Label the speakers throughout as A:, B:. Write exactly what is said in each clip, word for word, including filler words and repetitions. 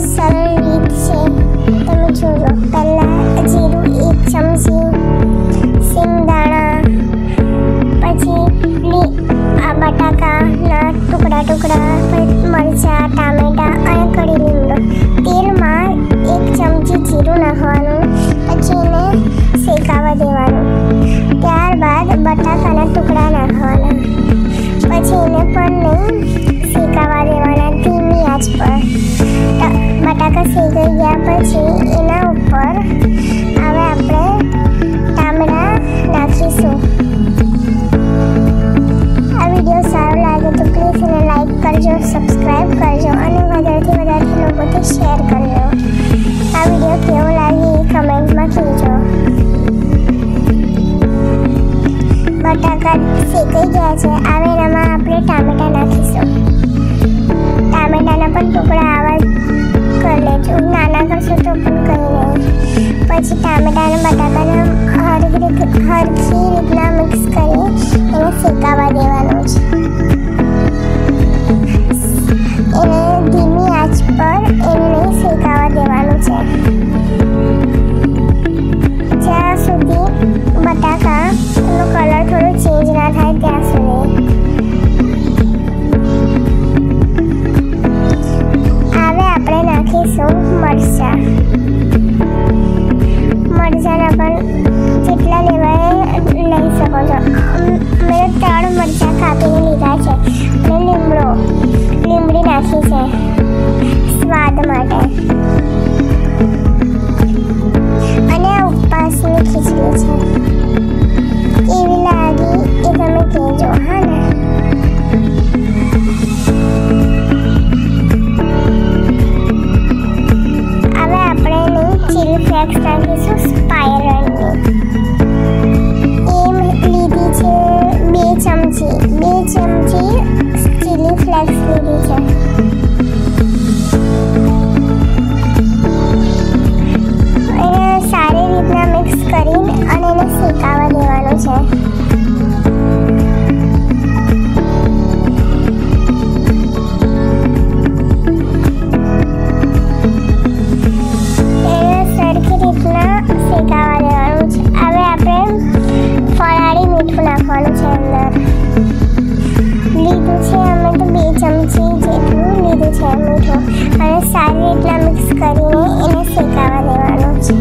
A: સરળ રીત છે, તમે જોજો. પહેલાં જીરું એક ચમચી, સિંગદાણા, પછી આ બટાકાના ટુકડા ટુકડા, પછી મરચાં, ટામેટાં અને કઢી લીમડો. તેલમાં એક ચમચી જીરું નાખવાનું, પછી એને શેકાવા દેવાનું. ત્યારબાદ બટાકાના ટુકડા નાખવાના, પછી એને પણ નહીં શેકાવા દેવાના ધીમી આંચ પર. બટાકા શેકાઈ ગયા પછી એના ઉપર હવે આપણે ટામેટાં નાખીશું. આ વિડીયો સારો લાગે તો પ્લીઝ એને લાઈક કરજો, સબસ્ક્રાઈબ કરજો અને વધારેથી વધારે લોકોથી શેર કરજો. આ વિડીયો કેવો લાગે એ કમેન્ટમાં કહેજો. બટાકા શેકાઈ ગયા છે, હવે એનામાં આપણે ટામેટાં નાખીશું. ટામેટાના પણ ટુકડા આવા કરી લેજો, નાના કરશો તો પણ કંઈ નહીં. પછી ટામેટા અને બટાકાને હરખી હરખી રીતના મિક્સ કરી એને શેકાવા દેવાનું છે. એને ધીમી આંચ પર એને નહીં શેકાવા દેવાનું છે, જ્યાં સુધી બટાકાનો કલર થોડો ચેન્જ ના થાય ત્યાં સુધી. હવે આપણે નાખીશું મરચાં. મરચાંના પણ જેટલા લેવાય લઈ શકો છો. મેં ત્રણ મરચાં કાપીને લીધા છે અને લીમડો લીમડી નાખી છે સ્વાદ માટે. અને આ ઉપવાસની ખીચડી છે, કેવી લાગી એ તમે કહેજો. હા ને, હવે આપણે એની ચીલી ફ્લેક્સ નાખીશું સ્પાયરલની. એમ લીધી છે બે ચમચી બે ચમચી ચીલી ફ્લેક્સ લીધી છે. એને સારી રીતના મિક્સ કરીને અને એને શેકાવા દેવાનું છે. એને સરખી રીતના શેકાવા દેવાનું છે. હવે આપણે ફરાળી મીઠું નાખવાનું છે અંદર. લીધું છે અમે તો બે ચમચી જેટલું લીધું છે મીઠું, અને સારી રીતના મિક્સ કરીને એને શેકાવા દેવાનું છે.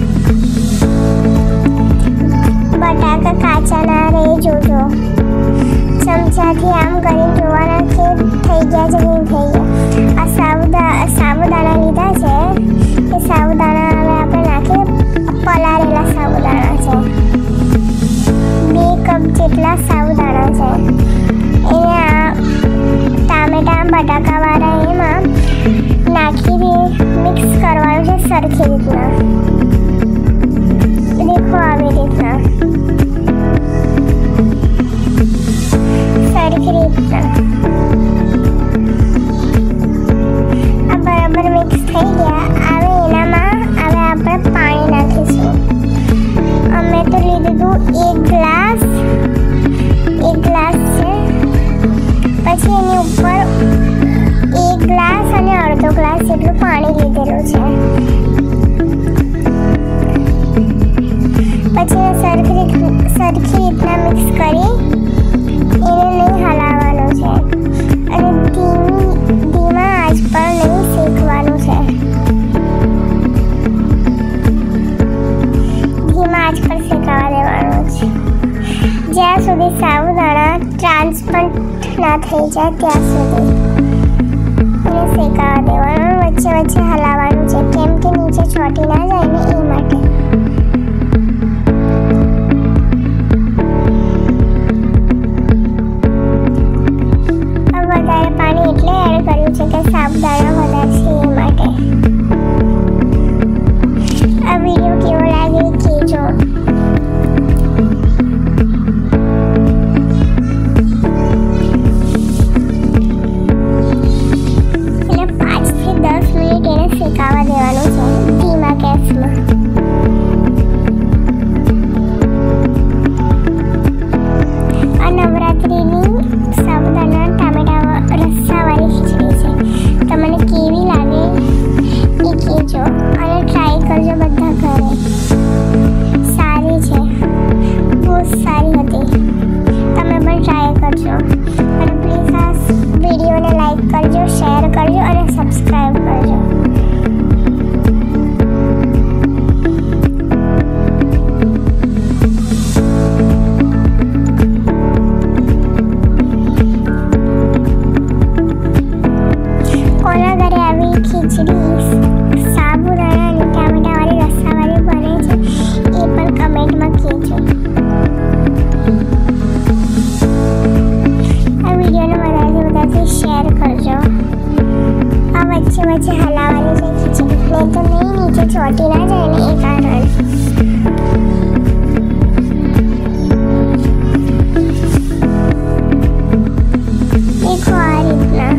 A: બટાકા કાચા ના રહે જોજો. ચમચાથી આમ કરીને જોવાના કે થઈ ગયા છે કે નહીં થઈ ગયા. આ સાબુદા સાબુદાણા લીધા છે, એ સાબુદાણા હવે આપણે નાખીએ. પલાળેલા સાબુદાણા છે, બે કપ જેટલા સાબુદાણા છે. એને આ ટામેટાં બટાકાવાળા એમાં નાખી મિક્સ કરવાનું છે સરખી રીતના. દેખો આવી રીતના સરખી રીતના આ બરાબર મિક્સ થઈ ગયા. હવે એનામાં હવે આપણે પાણી નાખીશું. અમે તો લીધું હતું એક ગ્લાસ એક ગ્લાસ છે. પછી એની ઉપર એક ગ્લાસ અને અડધો ગ્લાસ જેટલું પાણી લીધેલું છે. પછી સરખી સરખી રીતના મિક્સ કરી એને નહીં હલાવવાનું છે અને ધીમી ધીમા આંચ પર નહીં શેકવાનું છે. ધીમા આંચ પર શેકાવા દેવાનું છે જ્યાં સુધી સાબુદાણા ટ્રાન્સપરન્ટ ના થઈ જાય ત્યાં સુધી એને શેકાવા દેવાનું. વચ્ચે વચ્ચે હલાવવાનું છે કેમ કે નીચે ચોંટી ના જાય ને એ માટે. વધારે પાણી એટલે એડ કર્યું છે કે સાબુદાણા વધારે છે એ માટે. આ વિડીયો કેવો લાગે કહેજો. એટલે પાંચ થી દસ મિનિટ એને શેકાવા દેવાનું છે ધીમા ગેસમાં. સબસ્ક્રાઈબ કરજો. કોના ઘરે આવી ખીચડી સાબુદાણા અને ટામેટાવાળી રસાવાળી બને છે એ પણ કમેન્ટમાં કહેજો. આ વિડીયોને વધારેથી વધારે શેર કરજો. આ વચ્ચે વચ્ચે હલાવવાની છે ખીચડી, નહીં તો નહીં નીચે ચોટી ના જાય ને એ કારણ. દેખો આ રીતના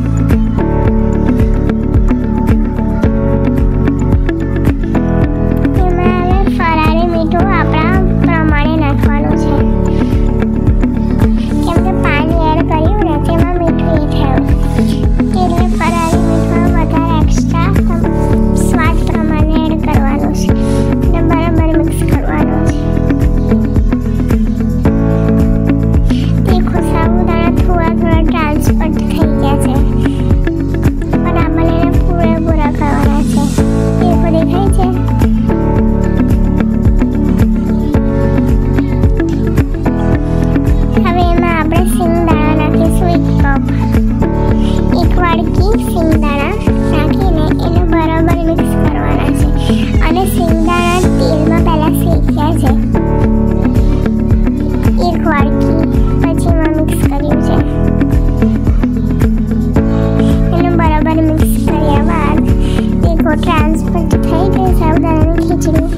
A: ટ્રાન્સફર થઈ ગઈ સાબુદાણાની ખીચડી.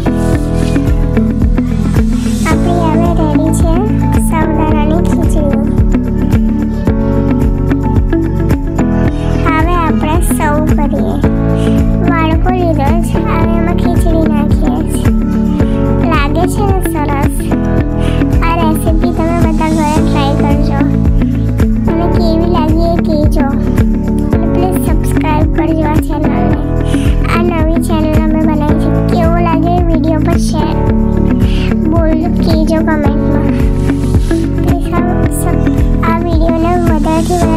A: આપણી હવે રેડી છે સાબુદાણાની ખીચડી. હવે આપણે સર્વ કરીએ. વાડકો લીધો છે, હવે એમાં ખીચડી નાખીએ છીએ. લાગે છે ને સરસ? આ રેસીપી તમે બધા ઘરે ટ્રાય કરજો અને કેવી લાગી એ કહેજો. અને પ્લીઝ સબસ્ક્રાઈબ કરજો આ ચેનલને. આ નવી ચેનલ અમે બનાવી છે. કેવો લાગે વિડીયો પર શેર બોલ કહેજો કમેન્ટમાં. પ્લીઝ આ વિડીયોને વધારેથી